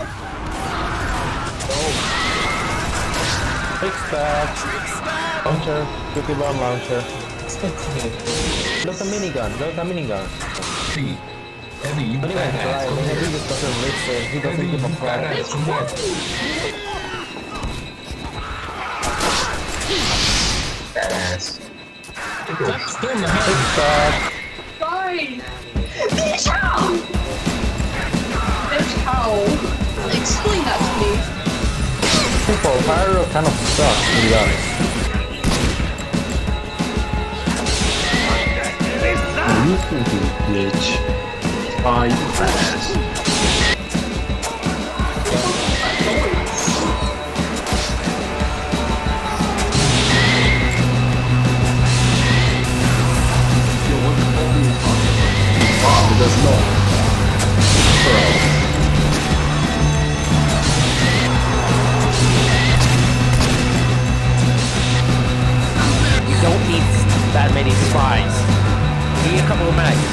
Trickstab. Launcher. Quickly bomb launcher. Look the minigun. Look the minigun. Heavy, you Heavy just doesn't listen. He doesn't give a fuck. Badass. Trickstab. Die! Bitch, how? Bitch, how? Explain that to me. People, Pyro kind of sucks, to be honest. You thinking, bitch? Oh, you badass. It does not. Bro. You don't need that many spies. You need a couple of mags.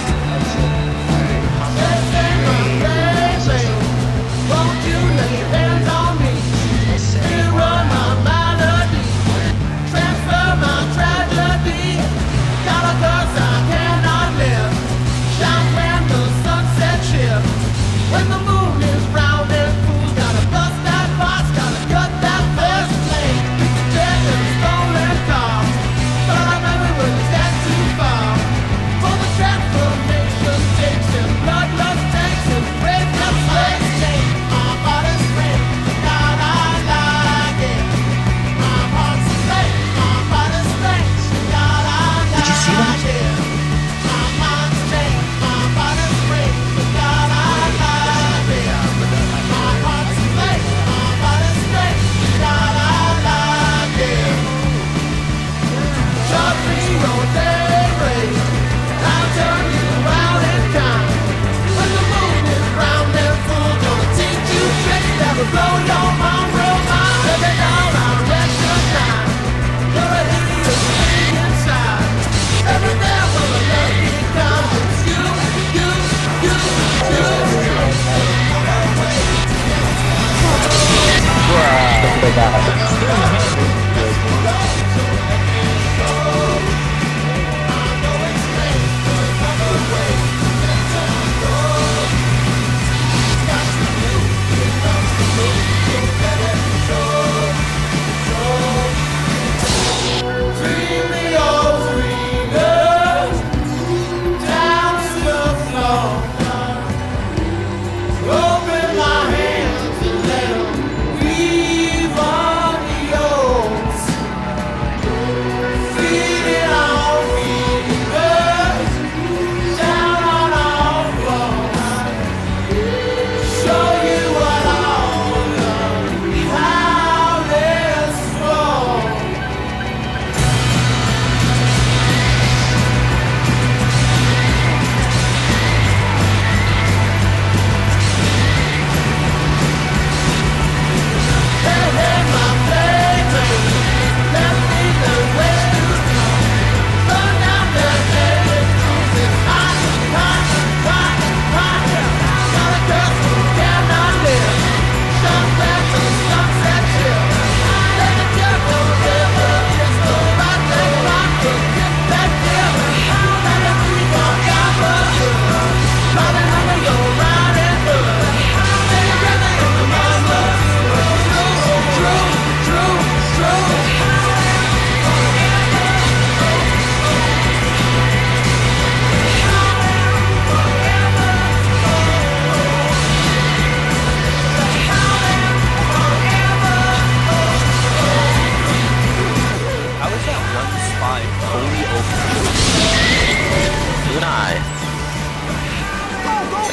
Won't you lay your hands on me? Rerun my melody, transfer my tragedy. Got a curse I cannot live. Shine when the sunset shifts. When the moon is round and full, gotta bust that box, gotta cut that first lane. Death and stolen car, but I remember when it's got too far. For the transformation takes and bloodlust takes and breaks up slaves change. My body's free, God I like it. My heart's straight, my body's straight, God I like it. Did you see that? My mind's changed, my body's free, God I like it. My heart's straight, my body's straight, God I like it. Short real day race, I'll turn you around in time. When the moon is round and full, gonna teach you tricks that will blow your mind real mind. Every down I recognize, you're a hideous thing inside. Every day will a lucky come, it's you. Dream the old dreamers down to the floor. Open my hands and let 'em weave on the oats. Feed it on fingers down on our floors. Show you what all the howlers for.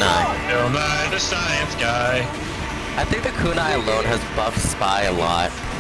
The science guy. I think the kunai alone has buffed Spy a lot.